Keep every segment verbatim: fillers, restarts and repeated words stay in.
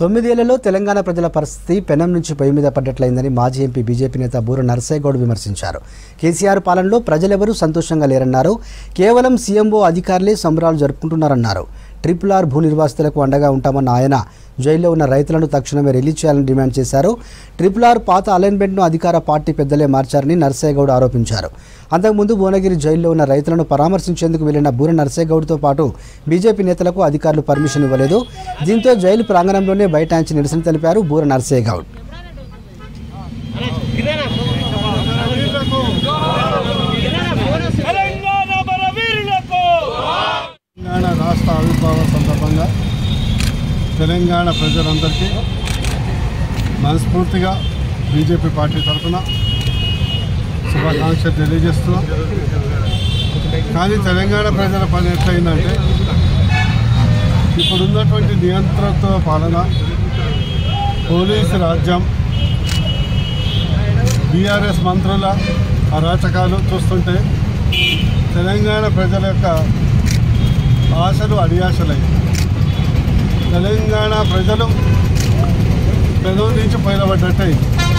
తొమ్మిదేళ్లలో తెలంగాణ ప్రజల పరిస్థితి పెనం నుంచి పొయ్యి మీద పడ్డట్లయిందని మాజీ ఎంపీ బీజేపీ నేత బూర నర్సయ్య గౌడ్ విమర్శించారు. కేసీఆర్ పాలనలో ప్రజలెవరూ సంతోషంగా లేరన్నారు. కేవలం సీఎంఓ అధికారులే సంబరాలు జరుపుకుంటున్నారన్నారు. ట్రిపుల్ ఆర్ భూ నిర్వాసితులకు అండగా ఉంటామన్న ఆయన జైల్లో ఉన్న రైతులను తక్షణమే రిలీజ్ చేయాలని డిమాండ్ చేశారు. ట్రిపుల్ ఆర్ పాత అలైన్మెంట్ను అధికార పార్టీ పెద్దలే మార్చారని నర్సయ్య గౌడ్ ఆరోపించారు. అంతకుముందు భువనగిరి జైల్లో ఉన్న రైతులను పరామర్శించేందుకు వెళ్లిన బూర నర్సయ్య గౌడ్తో పాటు బీజేపీ నేతలకు అధికారులు పర్మిషన్ ఇవ్వలేదు. దీంతో జైలు ప్రాంగణంలోనే బైఠాయించి నిరసన తెలిపారు బూర నర్సయ్య గౌడ్. తెలంగాణ రాష్ట్ర ఆవిర్భావ సందర్భంగా తెలంగాణ ప్రజలందరికీ మనస్ఫూర్తిగా బీజేపీ పార్టీ తరఫున శుభాకాంక్షలు తెలియజేస్తున్నాం. కానీ తెలంగాణ ప్రజల పని ఎట్లయిందంటే ఇప్పుడున్నటువంటి నియంత్రణతో పాలన, పోలీసు రాజ్యం, బీఆర్ఎస్ మంత్రుల అరాచకాలు చూస్తుంటే తెలంగాణ ప్రజల యొక్క ఆశలు అడియాశలై తెలంగాణ ప్రజలు పెదవు నుంచి పైలబడ్డట్టయి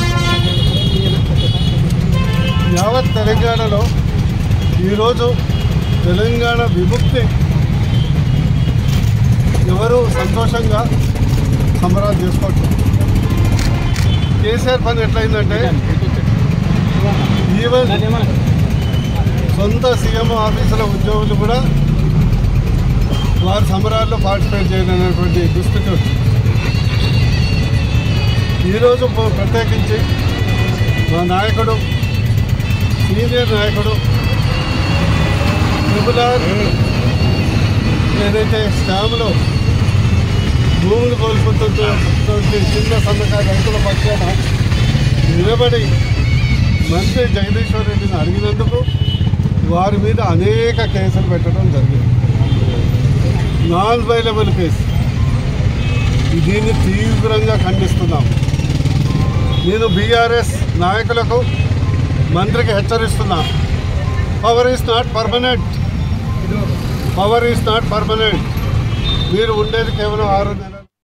యావత్ తెలంగాణలో ఈరోజు తెలంగాణ విముక్తి ఎవరు సంతోషంగా సంబరాలు చేసుకోవట్లేదు. కేసీఆర్ పని ఎట్లయిందంటే ఈవెన్ సొంత సీఎం ఆఫీసుల ఉద్యోగులు కూడా వారు సంబరాల్లో పార్టిసిపేట్ చేయలేనటువంటి దుస్థితి వచ్చింది. ఈరోజు ప్రత్యేకించి మా నాయకుడు, సీనియర్ నాయకుడు ట్రిపుల్ ఆర్ ఏదైతే స్కామ్లో భూములు కోల్పోతున్నటువంటి చిన్న సన్నకారు రైతుల పక్షాన నిలబడి మంత్రి జగదీశ్వర్ రెడ్డిని అడిగినందుకు వారి మీద అనేక కేసులు పెట్టడం జరిగింది. Non bailable case. దీన్ని తీవ్రంగా ఖండిస్తున్నాం. నేను బీఆర్ఎస్ నాయకులకు, మంత్రికి హెచ్చరిస్తున్నా, power is not permanent. Power is not permanent. మీరు ఉండేది కేవలం ఆరు నెలలు.